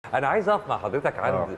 انا عايز اقف مع حضرتك عند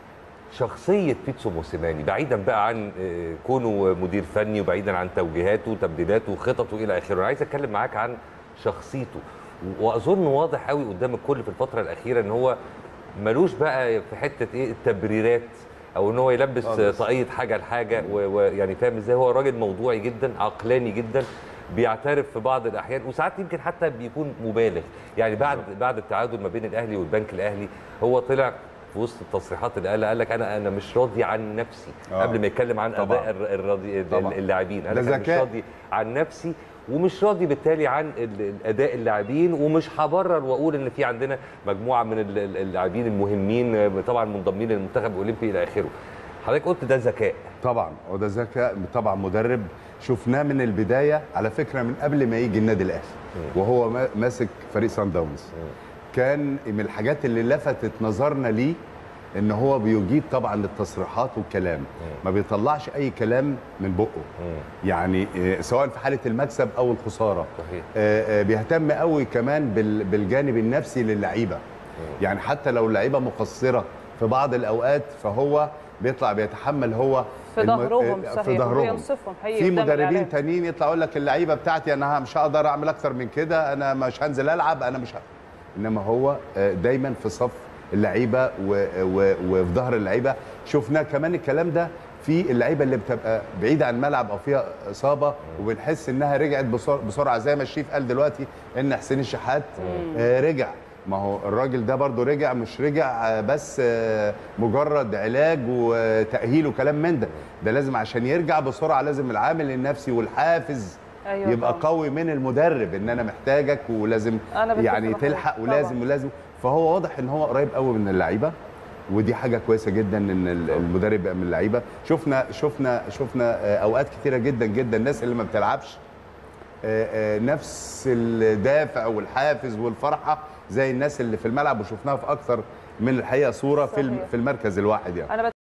شخصيه بيتسو موسيماني، بعيدا بقى عن كونه مدير فني وبعيدا عن توجيهاته وتبديلاته وخططه الى اخره. انا عايز اتكلم معاك عن شخصيته، واظن واضح قوي قدام الكل في الفتره الاخيره ان هو ملوش بقى في حته ايه التبريرات او ان هو يلبس طاقيه حاجه لحاجه، ويعني فاهم ازاي. هو راجل موضوعي جدا، عقلاني جدا، بيعترف في بعض الاحيان وساعات يمكن حتى بيكون مبالغ. يعني بعد التعادل ما بين الاهلي والبنك الاهلي هو طلع في وسط التصريحات اللي قال لك انا مش راضي عن نفسي قبل ما يتكلم عن اداء اللاعبين. قال لك انا مش راضي عن نفسي ومش راضي بالتالي عن اداء اللاعبين، ومش هبرر واقول ان في عندنا مجموعه من اللاعبين المهمين طبعا منضمين للمنتخب الاولمبي الى اخره. حضرتك قلت ده ذكاء. طبعا وده ذكاء طبعا. مدرب شفناه من البدايه على فكره من قبل ما يجي النادي الاهلي وهو ماسك فريق سان داونز. كان من الحاجات اللي لفتت نظرنا ليه ان هو بيجيد طبعا للتصريحات والكلام، ما بيطلعش اي كلام من بقه. يعني سواء في حاله المكسب او الخساره. بيهتم قوي كمان بالجانب النفسي للعيبه. يعني حتى لو اللعيبه مقصره في بعض الاوقات فهو بيطلع بيتحمل هو في ظهرهم. صحيح، في ظهرهم. ينصفهم حقيقي. في مدربين تانيين يطلع يقول لك اللعيبه بتاعتي انا مش هقدر اعمل اكتر من كده، انا مش هنزل العب، انا مش انما هو دايما في صف اللعيبه وفي ظهر اللعيبه. شفنا كمان الكلام ده في اللعيبه اللي بتبقى بعيده عن الملعب او فيها اصابه وبنحس انها رجعت بسرعه، زي ما الشريف قال دلوقتي ان حسين الشحات رجع. ما هو الراجل ده برضو رجع، مش رجع بس مجرد علاج وتأهيل وكلام من ده لازم عشان يرجع بسرعة لازم العامل النفسي والحافز يبقى قوي من المدرب ان انا محتاجك ولازم يعني تلحق ولازم. فهو واضح ان هو قريب قوي من اللعيبة، ودي حاجة كويسة جدا ان المدرب يبقى من اللعيبة. شفنا اوقات كتيرة جدا جدا الناس اللي ما بتلعبش نفس الدافع والحافز والفرحة زي الناس اللي في الملعب، وشفناها في اكثر من الحقيقه صوره في المركز الواحد يعني.